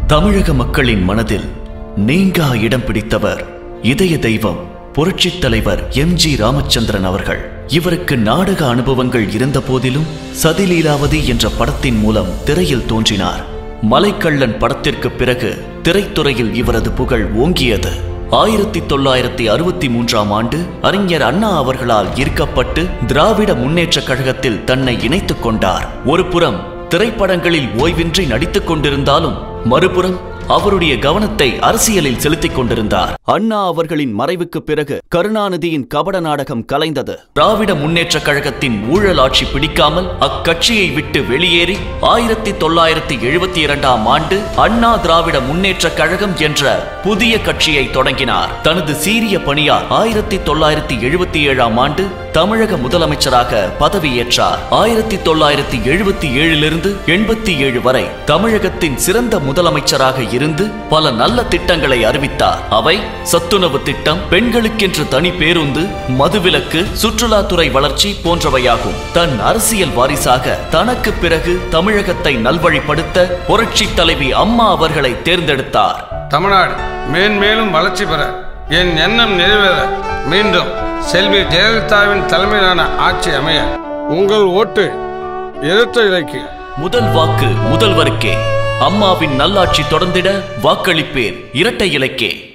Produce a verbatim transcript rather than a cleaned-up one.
தமிழக மக்களின் மனதில் நீங்கா இடம் பிடித்தவர் இதய தெய்வம் புரட்சித் தலைவர் எம் ஜி ராமச்சந்திரன் அவர்கள். இவருக்கு நாடக அனுபவங்கள் இருந்த போதிலும் சதிலீலாவதி என்ற படத்தின் மூலம் திரையில் தோன்றினார். மலைக்கள்ளன் படத்திற்கு பிறகு திரைத்துறையில் இவரது புகழ் ஓங்கியது. ஆயிரத்தி தொள்ளாயிரத்தி அறுபத்தி மூன்றாம் ஆண்டு அறிஞர் அண்ணா அவர்களால் ஈர்க்கப்பட்டு திராவிட முன்னேற்ற கழகத்தில் தன்னை இணைத்துக் கொண்டார். ஒரு புறம் திரைப்படங்களில் ஓய்வின்றி நடித்துக் கொண்டிருந்தாலும் மறுபுறம் அவருடைய கவனத்தை அரசியலில் செலுத்திக் கொண்டிருந்தார். அண்ணா அவர்களின் மறைவுக்கு பிறகு கருணாநிதியின் கபட நாடகம் கலைந்தது. திராவிட முன்னேற்ற கழகத்தின் ஊழல் ஆட்சி பிடிக்காமல் அக்கட்சியை விட்டு வெளியேறி ஆயிரத்தி தொள்ளாயிரத்தி எழுபத்தி இரண்டாம் ஆண்டு அண்ணா திராவிட முன்னேற்ற கழகம் என்ற புதிய கட்சியை தொடங்கினார். தனது சீரிய பணியால் ஆயிரத்தி தொள்ளாயிரத்தி எழுபத்தி ஏழாம் ஆண்டு தமிழக முதலமைச்சராக பதவியேற்றார். ஆயிரத்தி தொள்ளாயிரத்தி எழுபத்தி ஏழிலிருந்து எண்பத்தி ஏழு வரை தமிழகத்தின் சிறந்த முதலமைச்சராக இருந்து பல நல்ல திட்டங்களை அறிவித்தார். அவை சத்துணவு திட்டம், பெண்களுக்கென்று தனி பேருந்து, மதுவிலக்கு, சுற்றுலாத்துறை வளர்ச்சி போன்றவையாகும். தன் அரசியல் வாரிசாக தனக்கு பிறகு தமிழகத்தை நல்வழிப்படுத்த புரட்சி தலைவி அம்மா அவர்களை தேர்ந்தெடுத்தார். தமிழ்நாடு மேன்மேலும் வளர்ச்சி பெற என் எண்ணம் நிறைவேற மீண்டும் செல்வி ஜெயலலிதாவின் தலைமையிலான ஆட்சி அமைய உங்கள் ஓட்டு இரட்டை இலக்கு. முதல் வாக்கு முதல்வருக்கே. அம்மாவின் நல்லாட்சி தொடர்ந்திட வாக்களிப்பேர் இரட்டை இலக்கே.